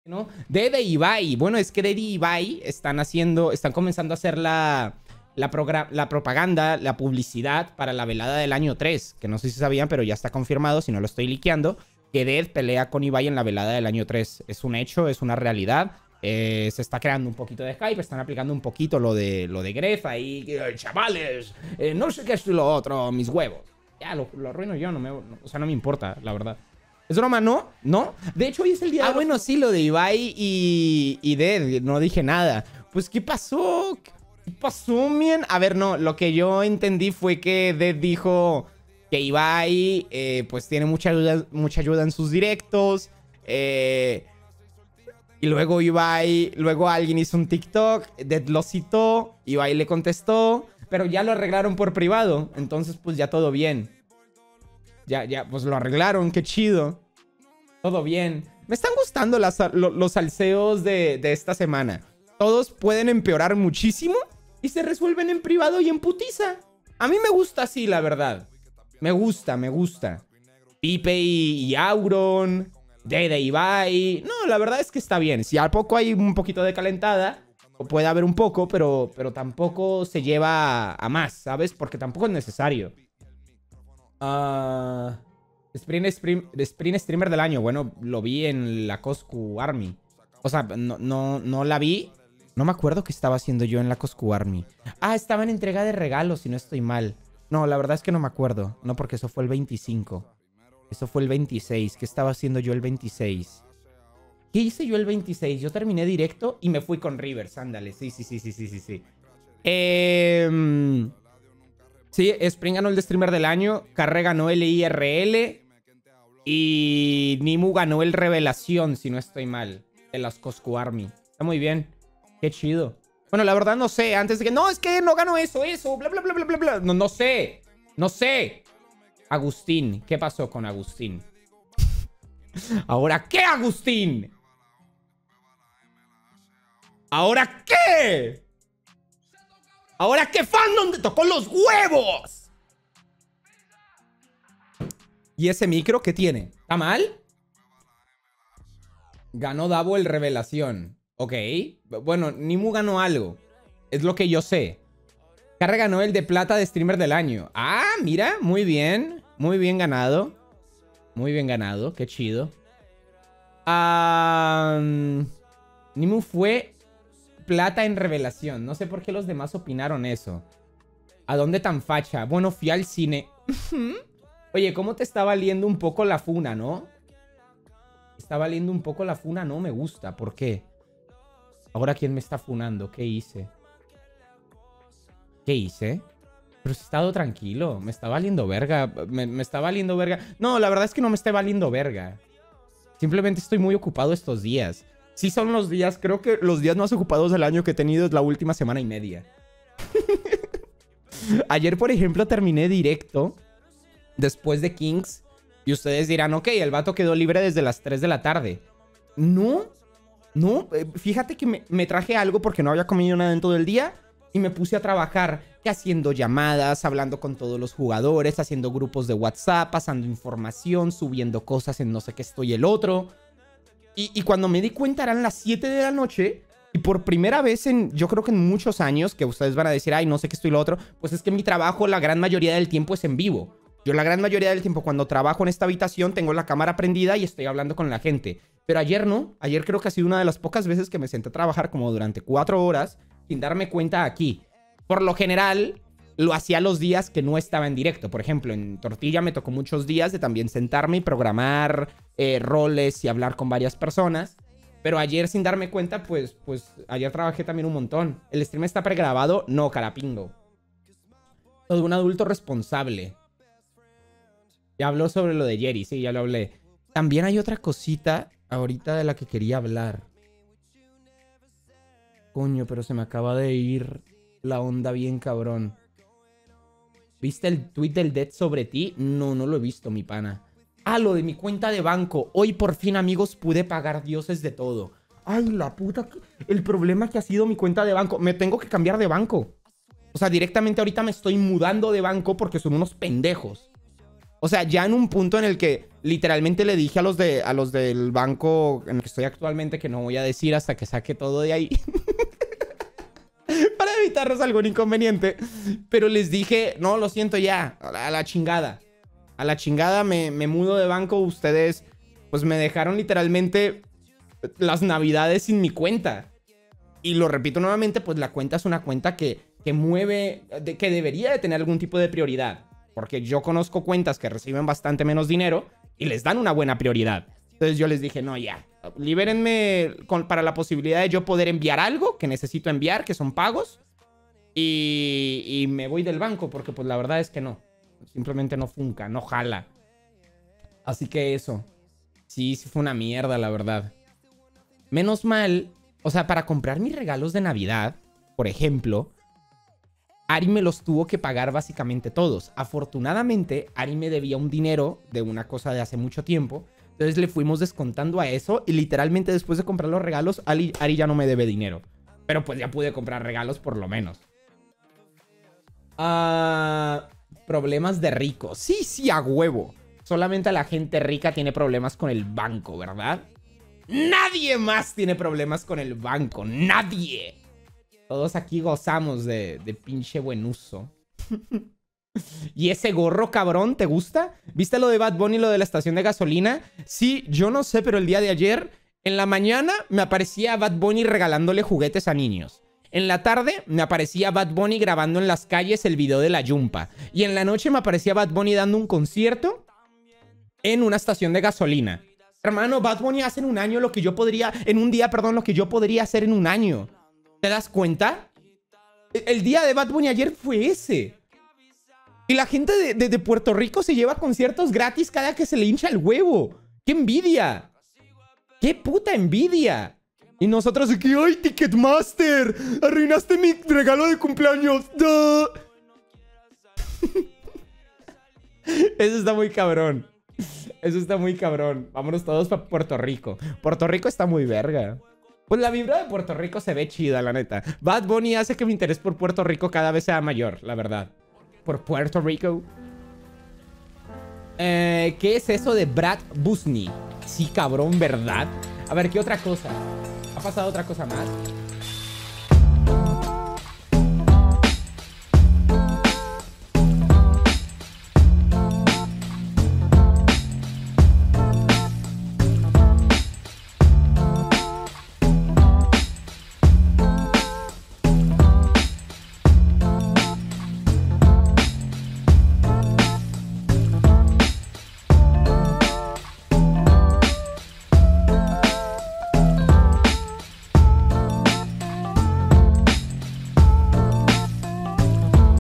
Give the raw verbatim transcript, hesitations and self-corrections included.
¿no? Dead e Ibai. Bueno, es que Dead y Ibai están haciendo, están comenzando a hacer la, la, la propaganda, la publicidad para la velada del año tres. Que no sé si sabían, pero ya está confirmado, si no lo estoy liqueando, que Dead pelea con Ibai en la velada del año tres. Es un hecho, es una realidad. Eh, se está creando un poquito de hype, están aplicando un poquito lo de, lo de Gref ahí. Eh, chavales, eh, no sé qué es lo otro, mis huevos. Ya, lo, lo arruino yo, no me, no, o sea, no me importa, la verdad. ¿Es broma? ¿No? ¿No? De hecho, hoy es el día... Ah, bueno, sí, lo de Ibai y, y Dead. No dije nada. Pues, ¿qué pasó? ¿Qué pasó, man? A ver, no. Lo que yo entendí fue que Dead dijo que Ibai, eh, pues, tiene mucha ayuda, mucha ayuda en sus directos. Eh... Y luego Ibai... Luego alguien hizo un TikTok. Dead lo citó. Ibai le contestó. Pero ya lo arreglaron por privado. Entonces, pues, ya todo bien. Ya, ya, pues lo arreglaron, qué chido. Todo bien. Me están gustando las, lo, los salseos de, de esta semana. Todos pueden empeorar muchísimo y se resuelven en privado y en putiza. A mí me gusta así, la verdad. Me gusta, me gusta. Pipe y, y Auron. Dede y Ibai. No, la verdad es que está bien. Si a poco hay un poquito de calentada, puede haber un poco, pero, pero tampoco se lleva a, a más, ¿sabes? Porque tampoco es necesario. Uh, sprint, sprint, sprint Streamer del año. Bueno, lo vi en la Coscu Army. O sea, no, no, no la vi. No me acuerdo qué estaba haciendo yo en la Coscu Army. Ah, estaba en entrega de regalos, si no estoy mal. No, la verdad es que no me acuerdo. No, porque eso fue el veinticinco. Eso fue el veintiséis. ¿Qué estaba haciendo yo el veintiséis? ¿Qué hice yo el veintiséis? Yo terminé directo y me fui con Rivers. Ándale, sí, sí, sí, sí, sí, sí, sí. Eh... Sí, Spring ganó el de Streamer del año. Carre ganó el I R L. Y Nimu ganó el Revelación, si no estoy mal. De las Coscu Army. Está muy bien. Qué chido. Bueno, la verdad no sé. Antes de que... No, es que no ganó eso, eso. Bla, bla, bla, bla, bla, bla. No, no sé. No sé. Agustín. ¿Qué pasó con Agustín? ¿Ahora qué, Agustín? ¿Ahora qué? ¿Ahora qué fandom te tocó los huevos? ¿Y ese micro qué tiene? ¿Está mal? Ganó Davo el Revelación. Ok. Bueno, Nimu ganó algo. Es lo que yo sé. Carre ganó el de plata de Streamer del año. Ah, mira. Muy bien. Muy bien ganado. Muy bien ganado. Qué chido. Um, Nimu fue... plata en Revelación. No sé por qué los demás opinaron eso. ¿A dónde tan facha? Bueno, fui al cine. Oye, ¿cómo te está valiendo un poco la funa, no? Está valiendo un poco la funa, no me gusta. ¿Por qué? Ahora, ¿quién me está funando? ¿Qué hice? ¿Qué hice? Pero si he estado tranquilo. Me está valiendo verga. Me, me está valiendo verga. No, la verdad es que no me está valiendo verga. Simplemente estoy muy ocupado estos días. Sí son los días, creo que los días más ocupados del año que he tenido es la última semana y media. Ayer, por ejemplo, terminé directo después de Kings. Y ustedes dirán, ok, el vato quedó libre desde las tres de la tarde. No, no, fíjate que me, me traje algo porque no había comido nada en todo el día. Y me puse a trabajar, que haciendo llamadas, hablando con todos los jugadores, haciendo grupos de WhatsApp, pasando información, subiendo cosas en no sé qué estoy el otro. Y, y cuando me di cuenta eran las siete de la noche. Y por primera vez en, yo creo que en muchos años, que ustedes van a decir, ay, no sé qué estoy lo otro. Pues es que mi trabajo la gran mayoría del tiempo es en vivo. Yo la gran mayoría del tiempo cuando trabajo en esta habitación tengo la cámara prendida y estoy hablando con la gente. Pero ayer no. Ayer creo que ha sido una de las pocas veces que me senté a trabajar como durante cuatro horas sin darme cuenta aquí. Por lo general, lo hacía los días que no estaba en directo. Por ejemplo, en Tortilla me tocó muchos días de también sentarme y programar eh, roles y hablar con varias personas. Pero ayer, sin darme cuenta, pues, pues ayer trabajé también un montón. ¿El stream está pregrabado? No, carapingo. Todo un adulto responsable. Ya habló sobre lo de Jerry, sí, ya lo hablé. También hay otra cosita ahorita de la que quería hablar. Coño, pero se me acaba de ir la onda bien cabrón. ¿Viste el tweet del Dead sobre ti? No, no lo he visto, mi pana. Ah, lo de mi cuenta de banco. Hoy por fin, amigos, pude pagar dioses de todo. Ay, la puta. El problema que ha sido mi cuenta de banco. Me tengo que cambiar de banco. O sea, directamente ahorita me estoy mudando de banco porque son unos pendejos. O sea, ya en un punto en el que literalmente le dije a los, de, a los del banco en el que estoy actualmente, que no voy a decir hasta que saque todo de ahí, para evitarnos algún inconveniente. Pero les dije, no, lo siento ya, a la, a la chingada. A la chingada me, me mudo de banco. Ustedes, pues me dejaron literalmente las navidades sin mi cuenta. Y lo repito nuevamente, pues la cuenta es una cuenta que, que mueve, de, que debería de tener algún tipo de prioridad. Porque yo conozco cuentas que reciben bastante menos dinero y les dan una buena prioridad. Entonces yo les dije, no, ya, libérenme con, para la posibilidad de yo poder enviar algo que necesito enviar, que son pagos. Y, y me voy del banco porque pues la verdad es que no. Simplemente no funca, no jala. Así que eso. Sí, sí fue una mierda, la verdad. Menos mal, o sea, para comprar mis regalos de Navidad, por ejemplo, Ari me los tuvo que pagar básicamente todos. Afortunadamente, Ari me debía un dinero de una cosa de hace mucho tiempo. Entonces le fuimos descontando a eso. Y literalmente después de comprar los regalos, Ari, Ari ya no me debe dinero. Pero pues ya pude comprar regalos por lo menos. Ah, problemas de rico. Sí, sí, a huevo. Solamente la gente rica tiene problemas con el banco, ¿verdad? Nadie más tiene problemas con el banco. Nadie. Todos aquí gozamos de, de pinche buen uso. ¿Y ese gorro, cabrón, te gusta? ¿Viste lo de Bad Bunny, lo de la estación de gasolina? Sí, yo no sé, pero el día de ayer, en la mañana, me aparecía Bad Bunny regalándole juguetes a niños. En la tarde, me aparecía Bad Bunny grabando en las calles el video de la Yumpa. Y en la noche me aparecía Bad Bunny dando un concierto en una estación de gasolina. Hermano, Bad Bunny hace en un año lo que yo podría... En un día, perdón, lo que yo podría hacer en un año. ¿Te das cuenta? El día de Bad Bunny ayer fue ese. Y la gente de, de, de Puerto Rico se lleva conciertos gratis cada que se le hincha el huevo. ¡Qué envidia! ¡Qué puta envidia! Y nosotros aquí, ¡ay, Ticketmaster! ¡Arruinaste mi regalo de cumpleaños! ¡Duh! Eso está muy cabrón. Eso está muy cabrón. Vámonos todos para Puerto Rico. Puerto Rico está muy verga. Pues la vibra de Puerto Rico se ve chida, la neta. Bad Bunny hace que mi interés por Puerto Rico cada vez sea mayor, la verdad. Por Puerto Rico. Eh, ¿Qué es eso de Brad Busney? Sí, cabrón, ¿verdad? A ver, ¿qué otra cosa? ¿Ha pasado otra cosa más?